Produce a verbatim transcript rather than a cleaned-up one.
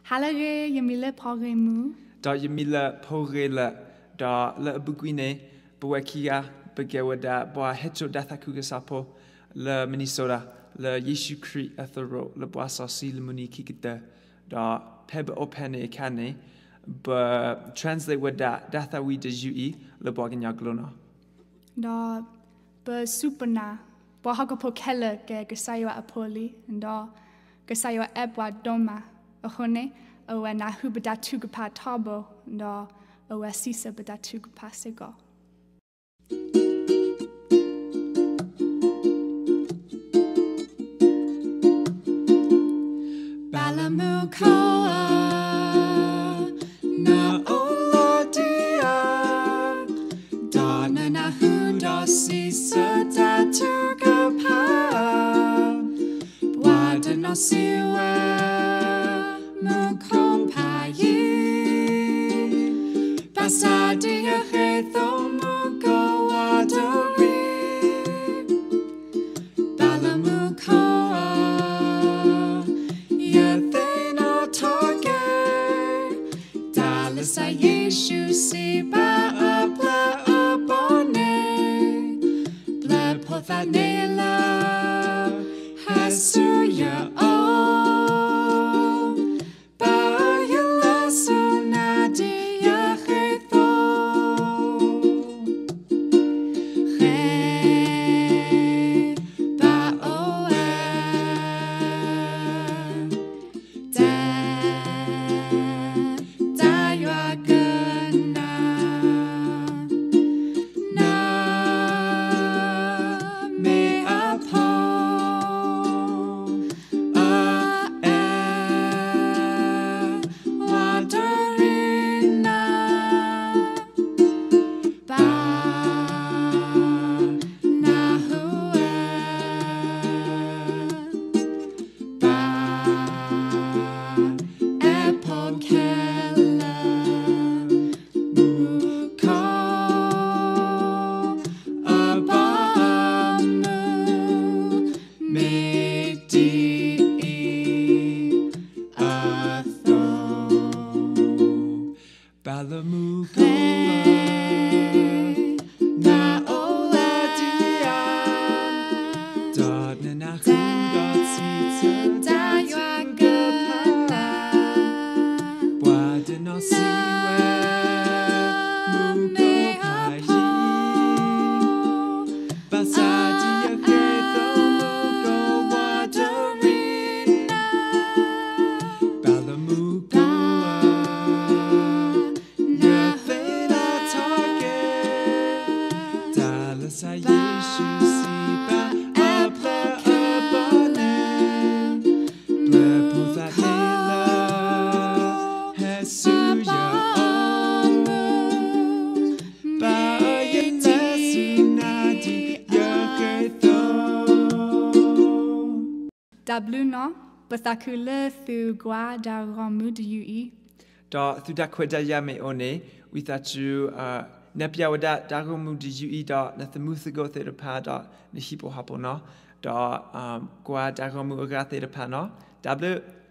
Halare yemile pogemu. Da yemile pogele da le buguine buekia begewada boa hecho dathakuga sapo le Minnesota le Yeshu Kri ethero le boasa si le muni kikita da peb opene kane but translate with that datha we de jui le boaganya glona. Da be supana bohagapo kelle ge gesayo apoli and da gesayo ebwa doma ahone o na hubada tugapa tabo da o asisa bada tugapa sego. Balamukoa na oladia dana na hunda sisa tatugapa wada no siwe mukompayi basadia hetho mukowadori Balamukoa Sa Yeshu si ba abla abone ble pothanela hasuya o ba yala sunadi ya khetho khe ba oe da Dabluno bathakule thu gwa da ramu du ui. Da thu da kweda yame one withachu uh nepia wada da ramu du ui da na thamuthago the pa da na hipo hapona da um gwa da ramu agate da pa no. Dablu